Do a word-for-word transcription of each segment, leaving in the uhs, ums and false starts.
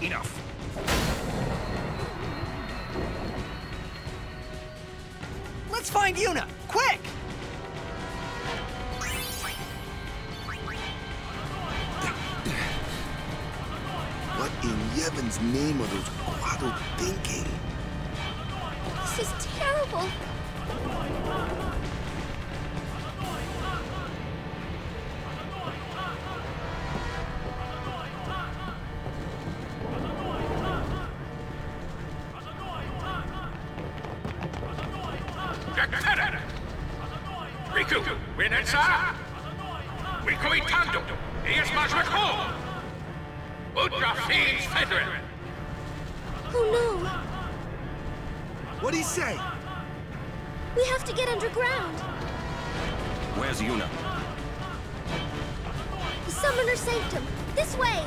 Enough. Let's find Yuna! Quick! What in Yevon's name are those Guado thinking? This is terrible. Riku, Winensa! Wiku Itando! Ias Majmako! Ultra Fiends Federal! Oh no! What'd he say? We have to get underground. Where's Yuna? The Summoner Sanctum. This way!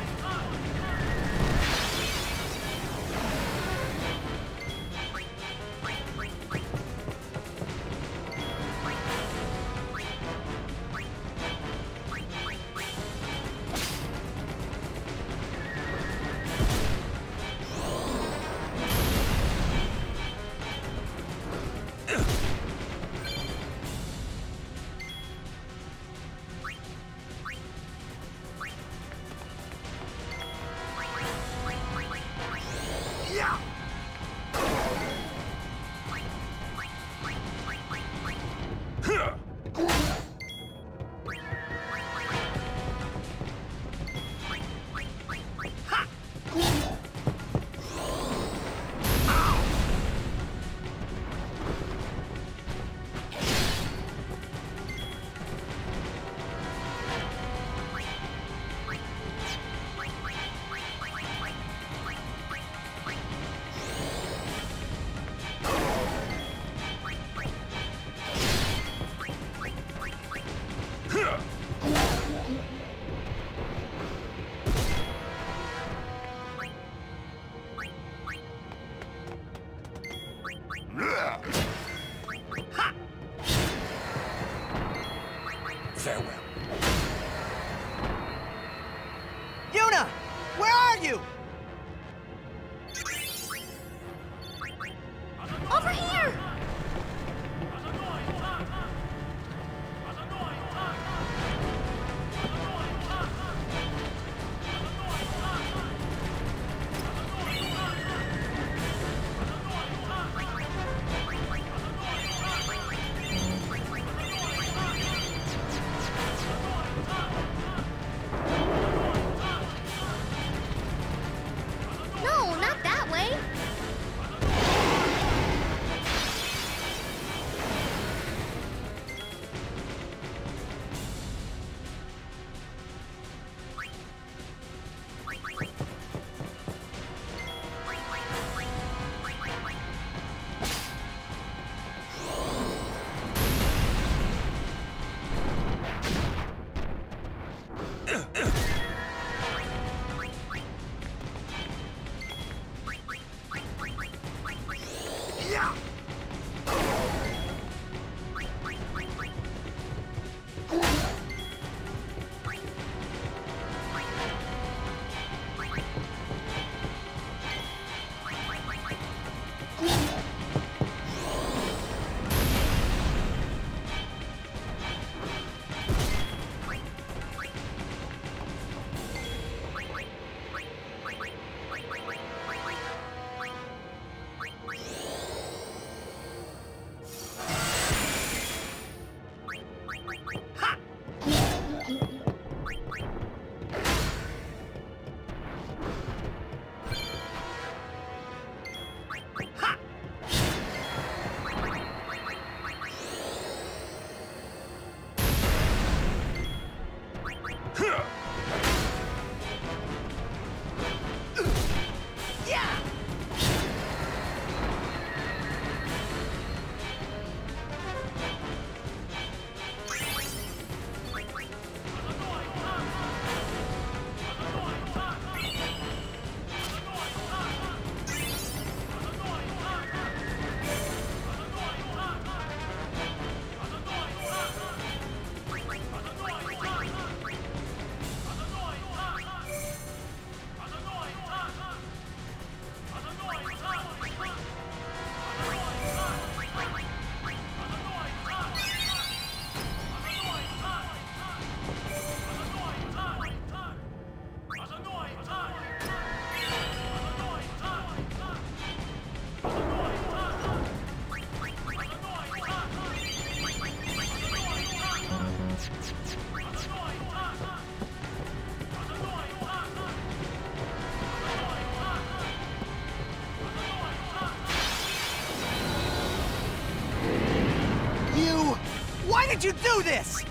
Farewell. Yuna! Where are you? Over here! No, not that way. did you do this?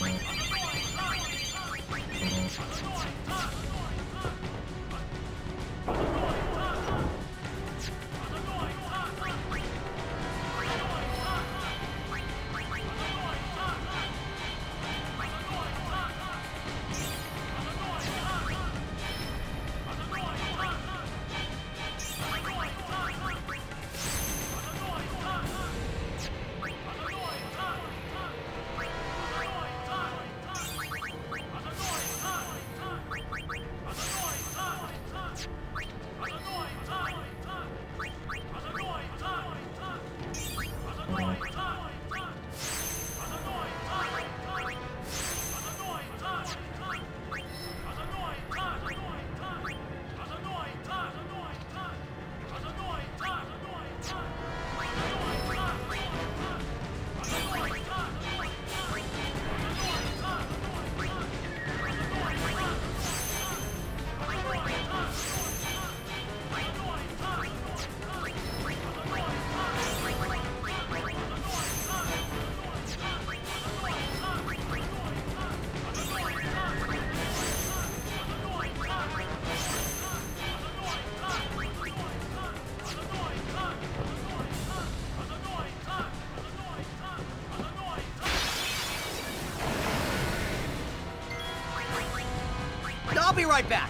I'll be right back.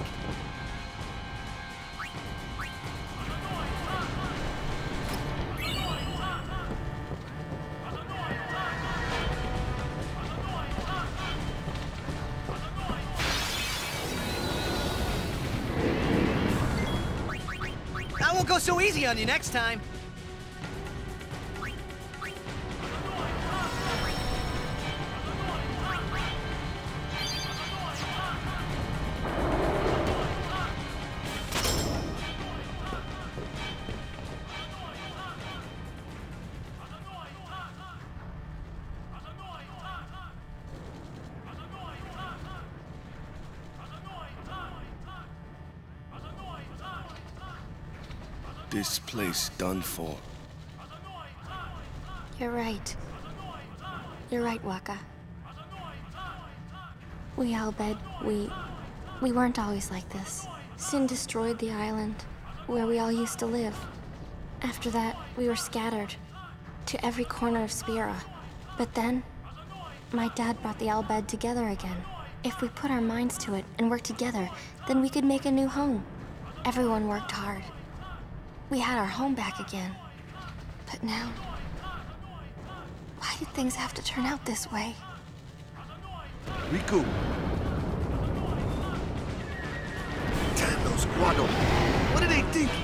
I won't go so easy on you next time. This place done for. You're right. You're right, Wakka. We Al Bhed, we... we weren't always like this. Sin destroyed the island, where we all used to live. After that, we were scattered to every corner of Spira. But then, my dad brought the Al Bhed together again. If we put our minds to it and worked together, then we could make a new home. Everyone worked hard. We had our home back again. But now... why did things have to turn out this way? Riku! Tandos, Guado! What are they thinking?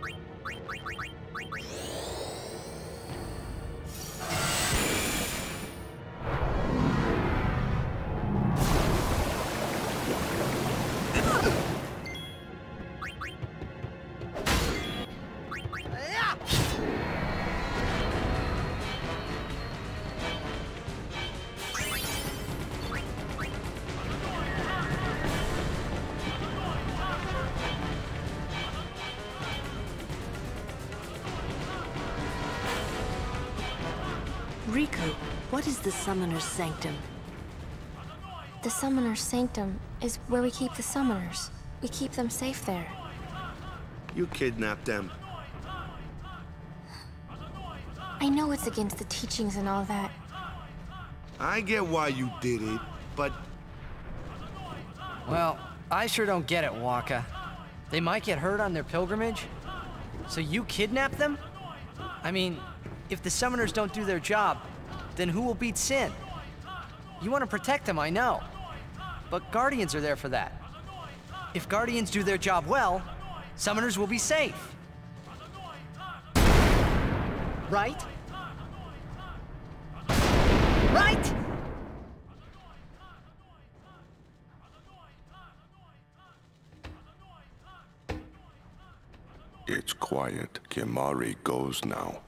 Riku, what is the Summoner's Sanctum? The Summoner's Sanctum is where we keep the Summoners. We keep them safe there. You kidnapped them. I know it's against the teachings and all that. I get why you did it, but... Well, I sure don't get it, Wakka. They might get hurt on their pilgrimage. So you kidnap them? I mean, if the Summoners don't do their job, then who will beat Sin? You want to protect them, I know. But Guardians are there for that. If Guardians do their job well, Summoners will be safe. Right? Right? It's quiet. Kimahri goes now.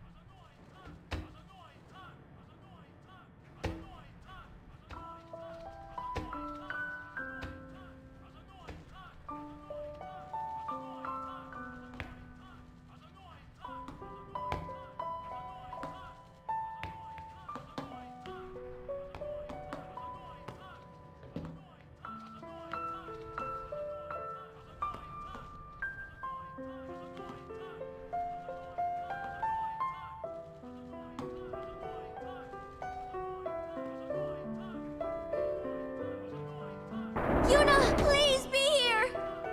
Yuna, please be here!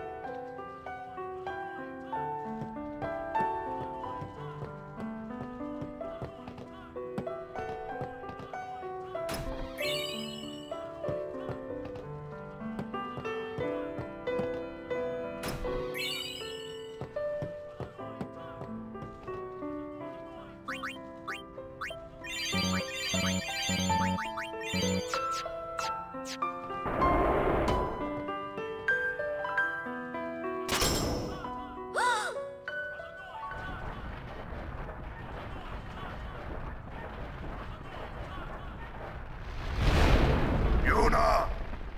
Yuna!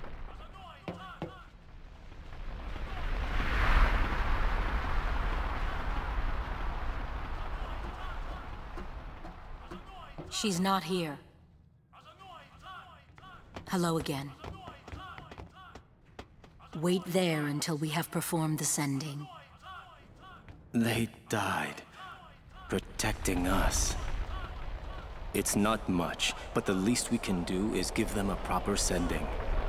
She's not here. Hello again. Wait there until we have performed the sending. They died, protecting us. It's not much, but the least we can do is give them a proper sending.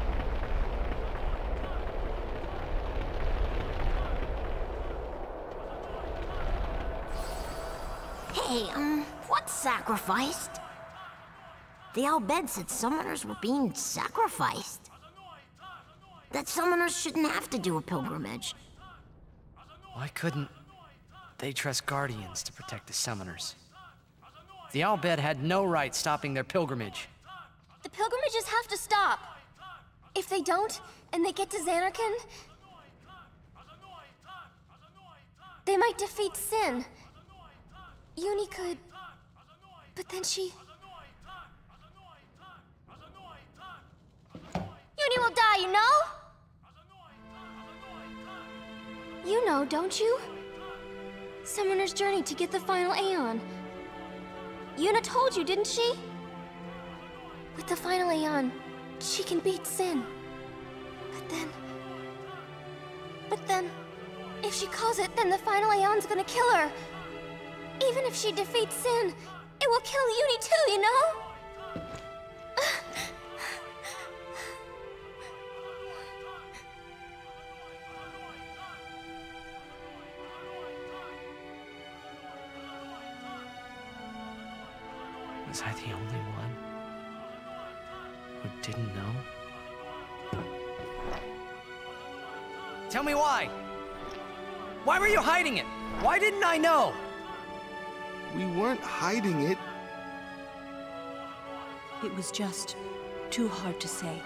Hey, um, what's sacrificed? The Al Bhed said summoners were being sacrificed. That summoners shouldn't have to do a pilgrimage. Why couldn't they trust Guardians to protect the Summoners? The Al Bhed had no right stopping their pilgrimage. The pilgrimages have to stop. If they don't, and they get to Zanarkand, they might defeat Sin. Uni could... But then she... Uni will die, you know? You know, don't you? Summoner's journey to get the final Aeon. Yuna told you, didn't she? With the final Aeon, she can beat Sin. But then... But then... If she calls it, then the final Aeon's gonna kill her. Even if she defeats Sin, it will kill Uni too, you know? Was I the only one who didn't know? Tell me why! Why were you hiding it? Why didn't I know? We weren't hiding it. It was just too hard to say.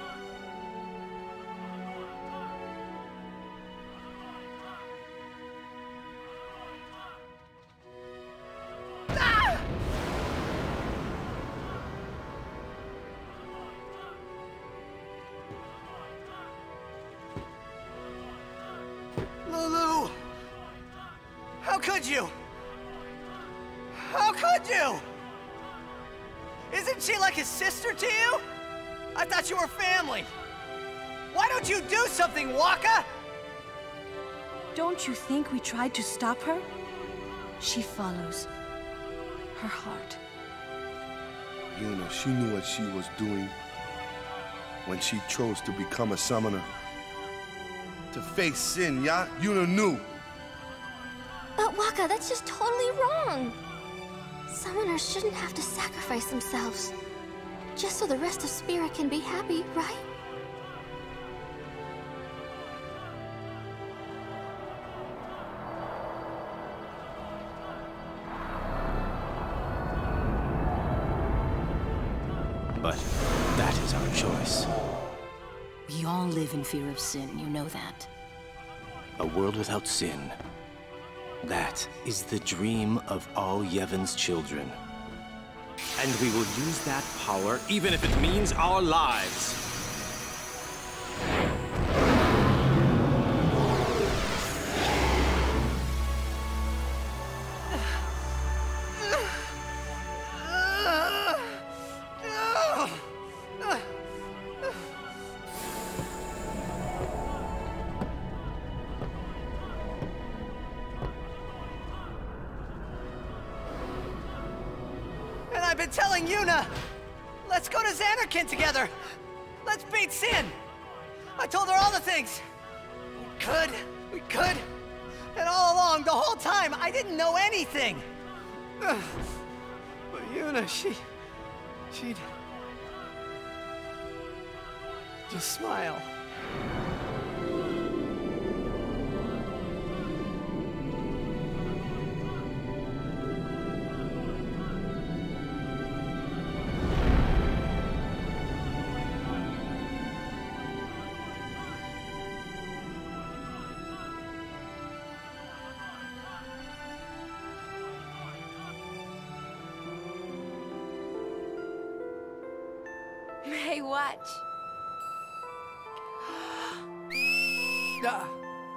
Lulu! How could you? How could you? Isn't she like a sister to you? I thought you were family. Why don't you do something, Waka? Don't you think we tried to stop her? She follows her heart. Yuna, she knew what she was doing when she chose to become a summoner. To face sin, yeah? Yuna knew. But Waka, that's just totally wrong. Summoners shouldn't have to sacrifice themselves, just so the rest of Spirit can be happy, right? But that is our choice. We all live in fear of sin, you know that. A world without sin. That is the dream of all Yevon's children. And we will use that power, even if it means our lives. I've been telling Yuna! Let's go to Zanarkand together! Let's beat Sin! I told her all the things! We could, we could, and all along, the whole time, I didn't know anything! But Yuna, she... she'd... just smile. Hey, watch. Ah.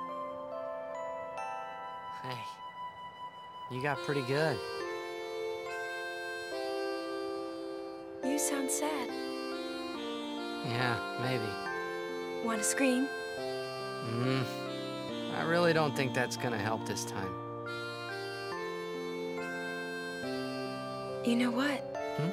Hey, you got pretty good. You sound sad. Yeah, maybe. Want to scream? Hmm. I really don't think that's gonna help this time. You know what? Hmm?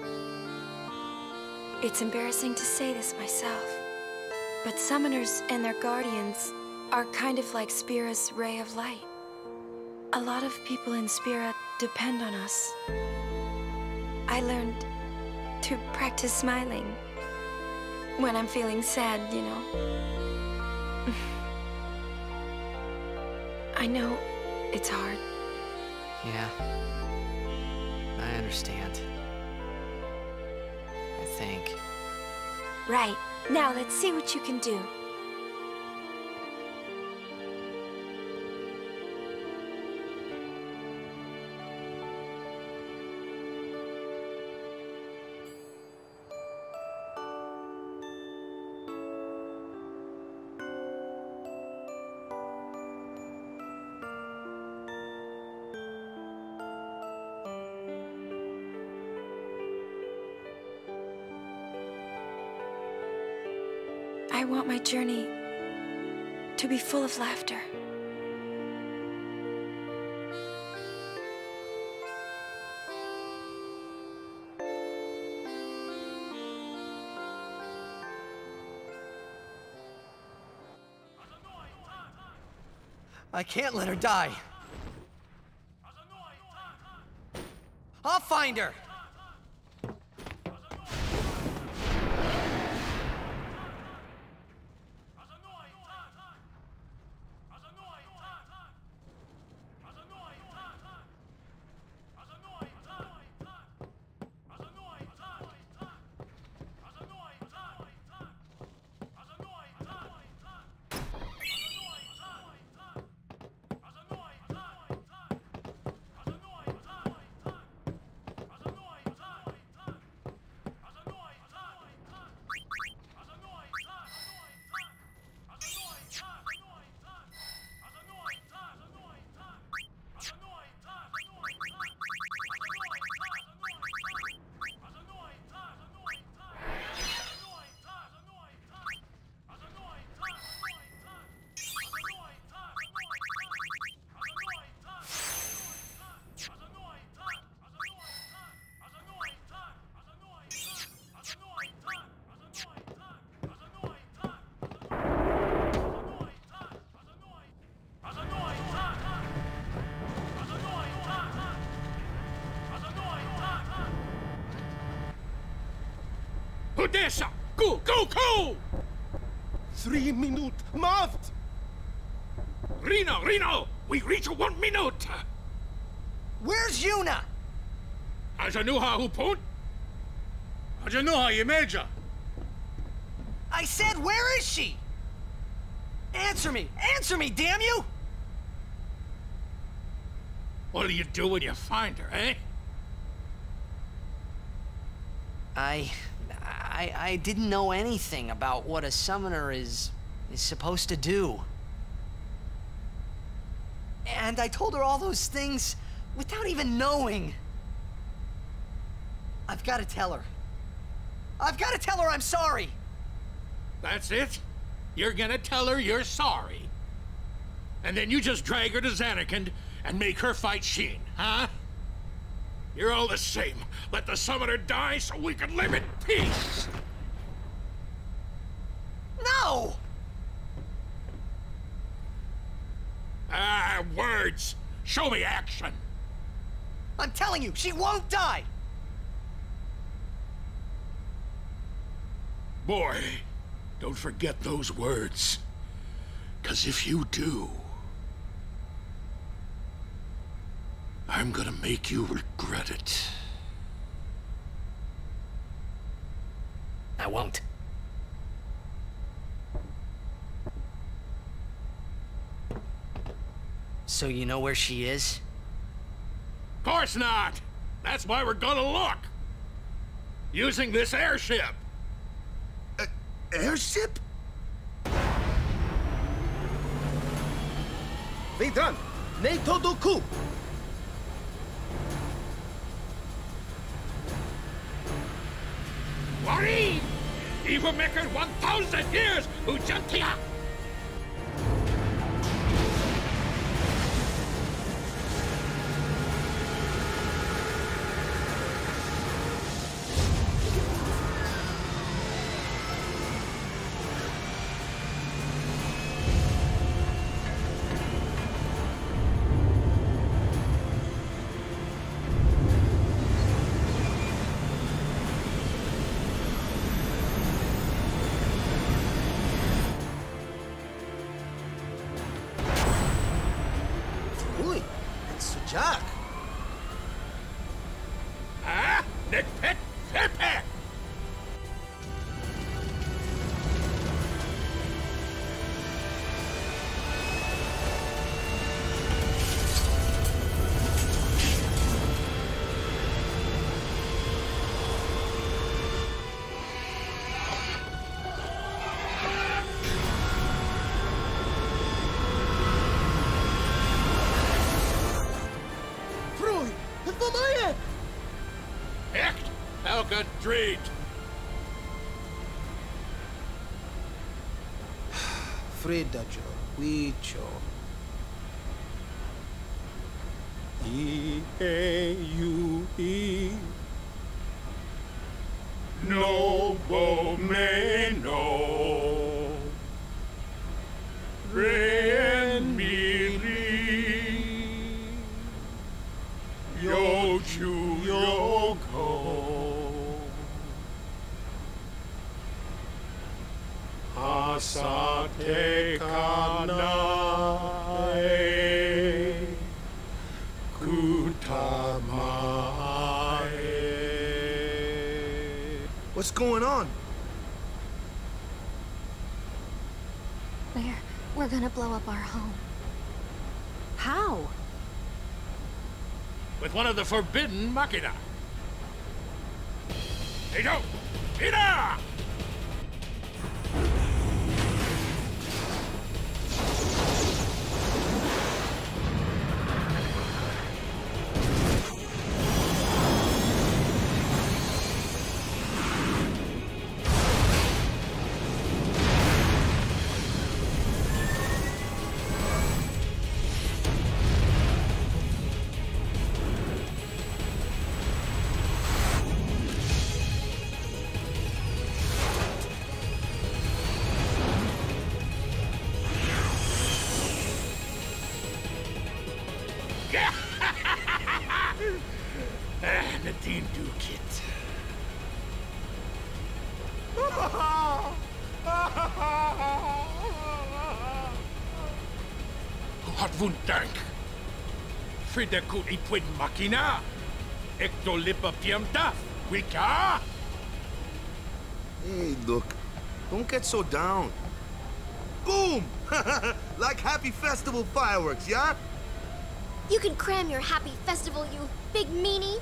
It's embarrassing to say this myself, but summoners and their guardians are kind of like Spira's ray of light. A lot of people in Spira depend on us. I learned to practice smiling when I'm feeling sad, you know. I know it's hard. Yeah. I understand. I think. Right. Now let's see what you can do. I want my journey to be full of laughter. I can't let her die. I'll find her. Odessa! Go, go, go! Three minute maft! Reno, Reno! We reach one minute! Where's Yuna? Ajanuha Hupun? Ajanuha Yemeja! I said, where is she? Answer me! Answer me, damn you! What'll you do when you find her, eh? I... I... I didn't know anything about what a summoner is... is supposed to do. And I told her all those things without even knowing. I've got to tell her. I've got to tell her I'm sorry! That's it? You're gonna tell her you're sorry? And then you just drag her to Zanarkand and make her fight Sheen, huh? You're all the same. Let the summoner die so we can live in peace! No! Ah, words! Show me action! I'm telling you, she won't die! Boy, don't forget those words. 'Cause if you do, I'm gonna make you regret it. I won't. So you know where she is? Of course not! That's why we're gonna look! Using this airship! Uh, airship? Vidan! NATO Doku! Wari! Evil Maker one thousand years! Ujantia! Jack! Ah? Nick Pet? Pet! Echt? Helga Dreed! Fredajo, Wicho. E A U E. No Bomeno. Re mi Yo Chu Yoko. Asate Kanae Kutamae. What's going on? We're... we're gonna blow up our home. How? With one of the forbidden machina. Hey, go! Ida! Ah, Nadine Dukit. Hartvundank. Fridekut ipwin makina. Ektolipa piemta. Wika? Hey, look. Don't get so down. Boom! Like happy festival fireworks, yeah? You can cram your happy festival, you big meanie.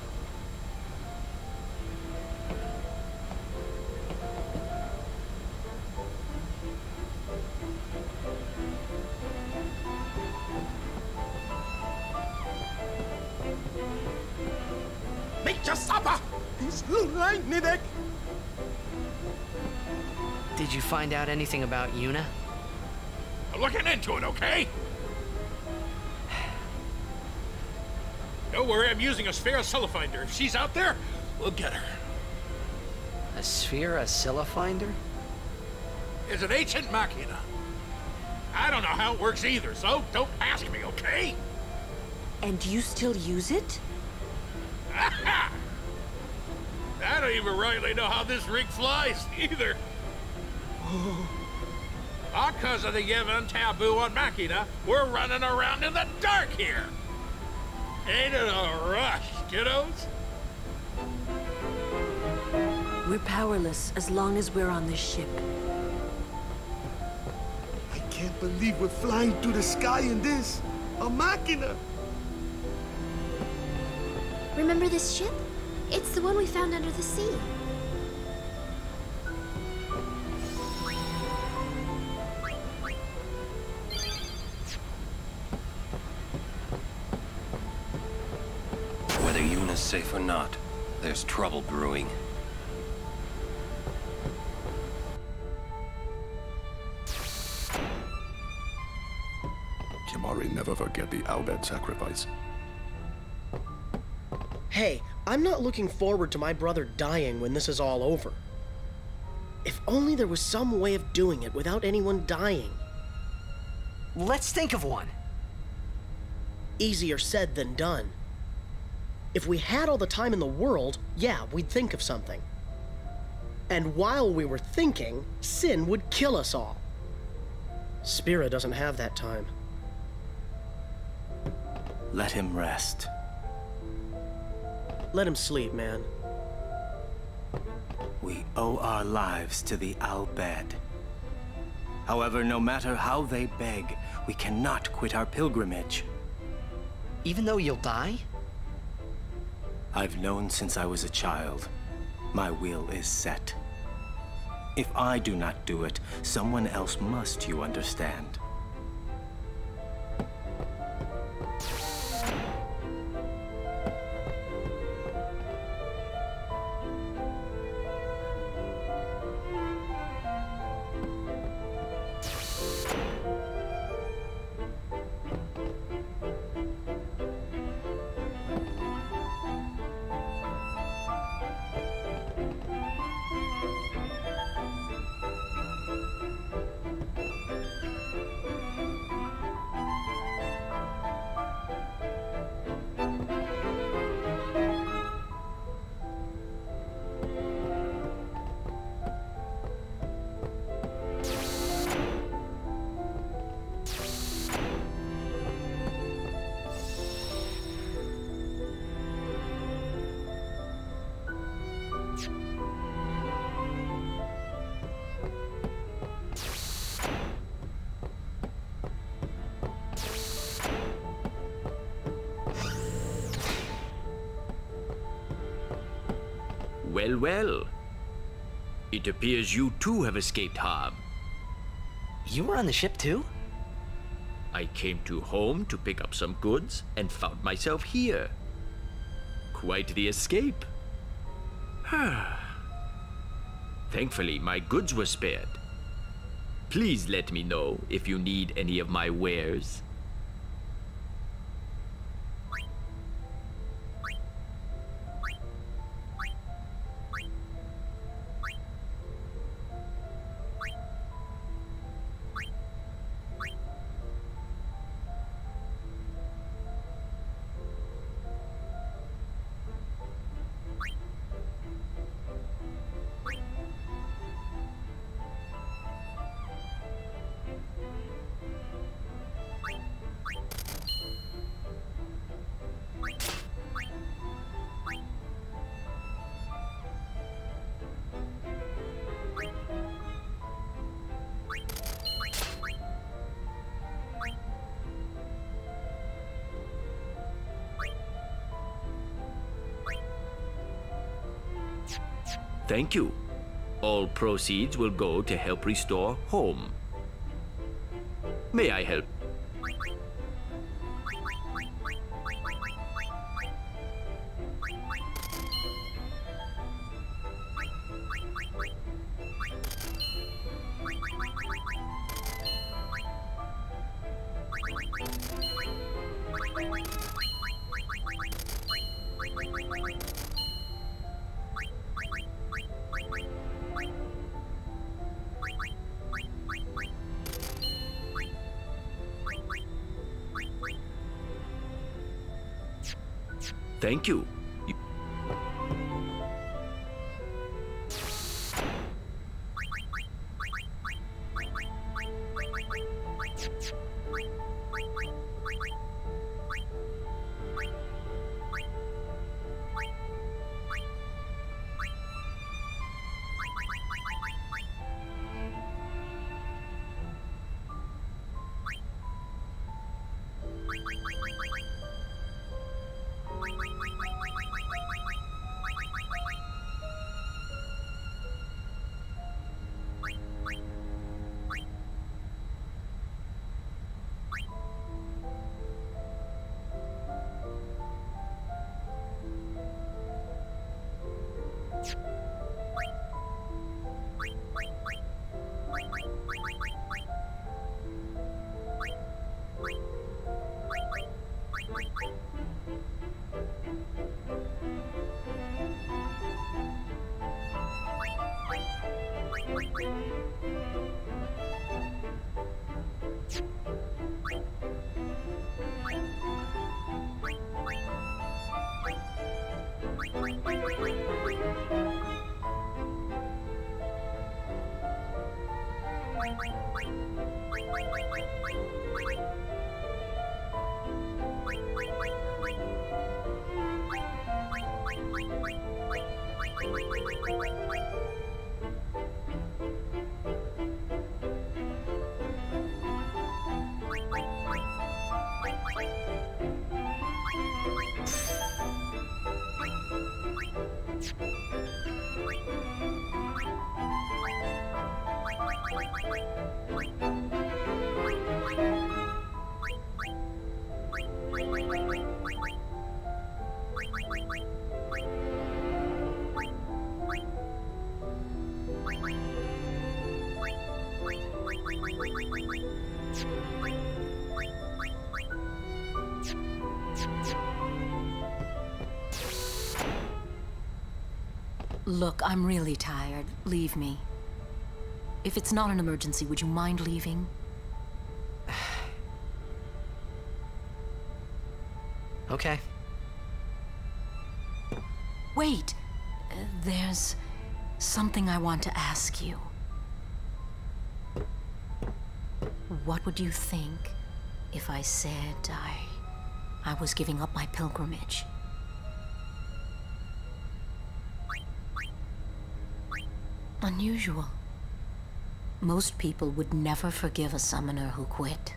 Make your supper! He's right, Nidek. Did you find out anything about Yuna? I'm looking into it, okay? Don't worry, I'm using a Sphera Silifinder. If she's out there, we'll get her. A Sphera Silifinder? It's an ancient machina. I don't know how it works either, so don't ask me, okay? And you still use it? I don't even rightly know how this rig flies, either. Because of the Yevon taboo on Machina, we're running around in the dark here. Ain't it a rush, kiddos? We're powerless as long as we're on this ship. I can't believe we're flying through the sky in this. A machina. Remember this ship? It's the one we found under the sea. Whether Yuna's safe or not, there's trouble brewing. Kimahri never forget the Al Bhed sacrifice. Hey, I'm not looking forward to my brother dying when this is all over. If only there was some way of doing it without anyone dying. Let's think of one. Easier said than done. If we had all the time in the world, yeah, we'd think of something. And while we were thinking, Sin would kill us all. Spira doesn't have that time. Let him rest. Let him sleep, man. We owe our lives to the Al Bhed. However, no matter how they beg, we cannot quit our pilgrimage. Even though you'll die? I've known since I was a child. My will is set. If I do not do it, someone else must, you understand. Well, well. It appears you too have escaped harm. You were on the ship too? I came to home to pick up some goods and found myself here. Quite the escape. Thankfully, my goods were spared. Please let me know if you need any of my wares. Thank you. All proceeds will go to help restore home. May I help? Thank you. You- Look, I'm really tired. Leave me. If it's not an emergency, would you mind leaving? Okay. Wait! Uh, there's something I want to ask you. What would you think if I said I... I was giving up my pilgrimage? Unusual. Most people would never forgive a summoner who quit.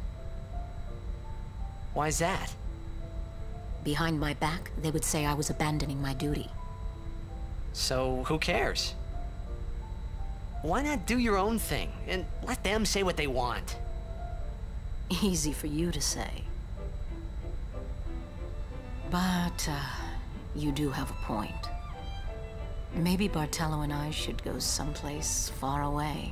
Why's that? Behind my back, they would say I was abandoning my duty. So, who cares? Why not do your own thing, and let them say what they want? Easy for you to say. But, uh, you do have a point. Maybe Bartello and I should go someplace far away.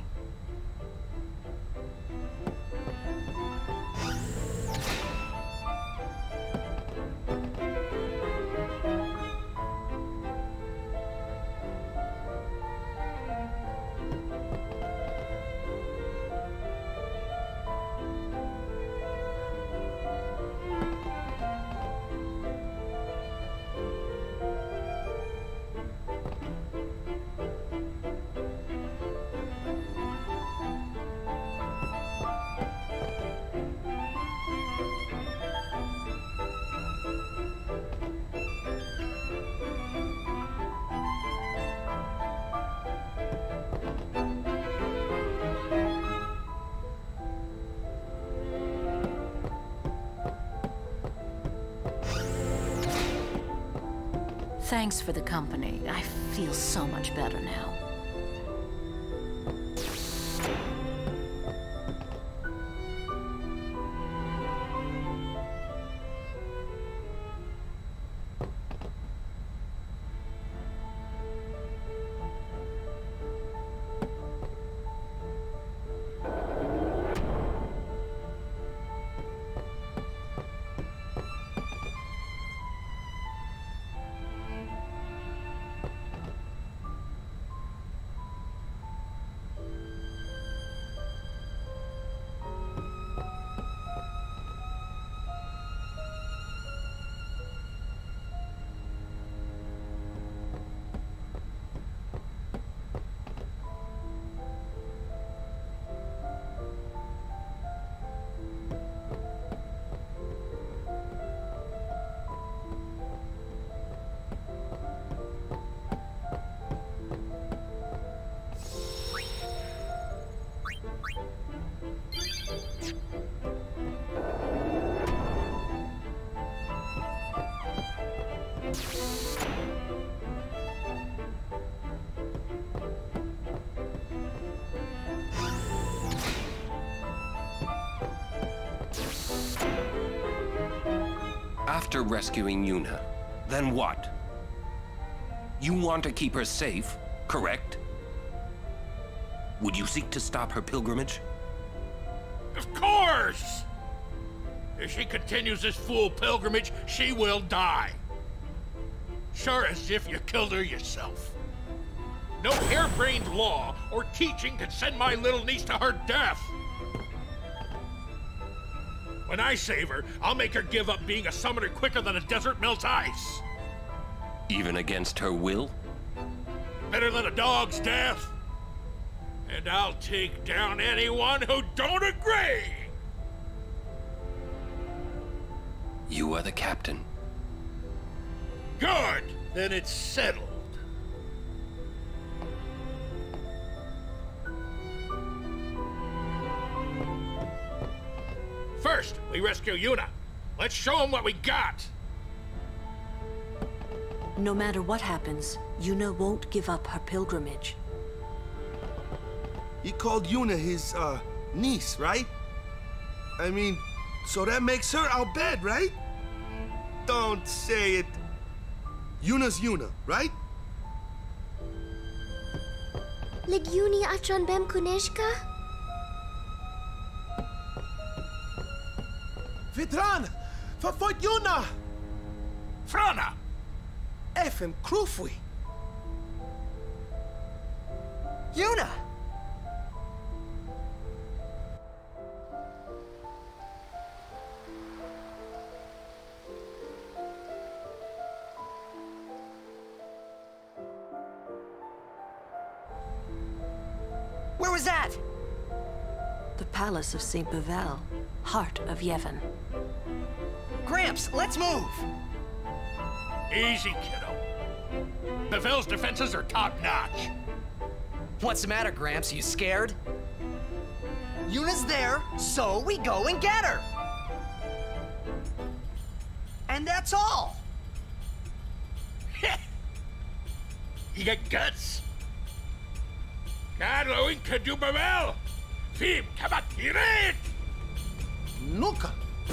Thanks for the company. I feel so much better now. After rescuing Yuna, then what? You want to keep her safe, correct? Would you seek to stop her pilgrimage? Of course! If she continues this fool pilgrimage, she will die. Sure as if you killed her yourself. No harebrained law or teaching can send my little niece to her death. When I save her, I'll make her give up being a summoner quicker than a desert melts ice. Even against her will? Better than a dog's death. And I'll take down anyone who don't agree. You are the captain. Good! Then it's settled. First, we rescue Yuna. Let's show them what we got. No matter what happens, Yuna won't give up her pilgrimage. He called Yuna his, uh, niece, right? I mean, so that makes her Al Bhed, right? Don't say it. Yuna's Yuna, right? Legiuni Atron Bem Kuneshka? Vitran! Verfolgt Yuna! Frana! Efem Krufwi! Yuna! Where was that? The palace of Saint Pavel, heart of Yevon. Gramps, let's move! Easy, kiddo. Pavel's defenses are top-notch. What's the matter, Gramps? You scared? Yuna's there, so we go and get her! And that's all! You got guts? Carlo can do Pavel! Fim, kabatiret! Nuka!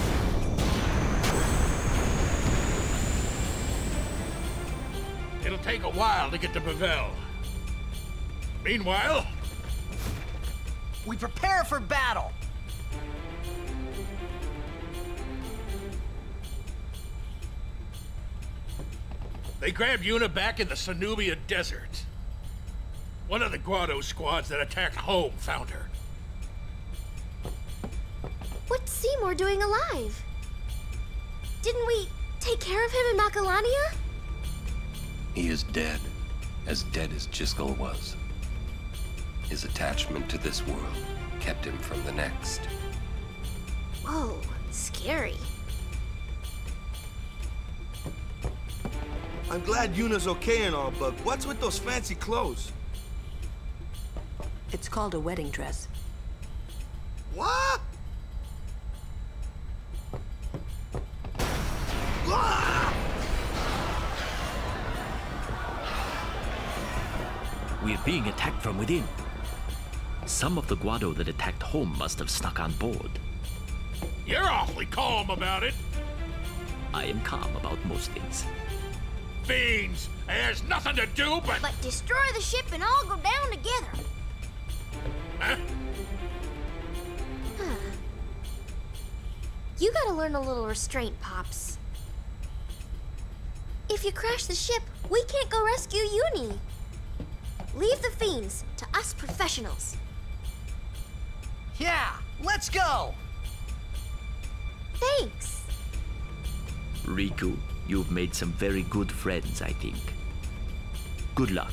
It'll take a while to get to Pavel. Meanwhile, we prepare for battle. They grabbed Yuna back in the Sanubia Desert. One of the Grotto squads that attacked home found her. What's Seymour doing alive? Didn't we take care of him in Macalania? He is dead, as dead as Jyscal was. His attachment to this world kept him from the next. Whoa, scary. I'm glad Yuna's okay and all, but what's with those fancy clothes? It's called a wedding dress. What? Ah! We're being attacked from within. Some of the Guado that attacked home must have snuck on board. You're awfully calm about it. I am calm about most things. Fiends! It has nothing to do but... But destroy the ship and all go down together. Huh? You gotta learn a little restraint, Pops. If you crash the ship, we can't go rescue Uni. Leave the fiends to us professionals. Yeah, let's go! Thanks. Riku, you've made some very good friends, I think. Good luck.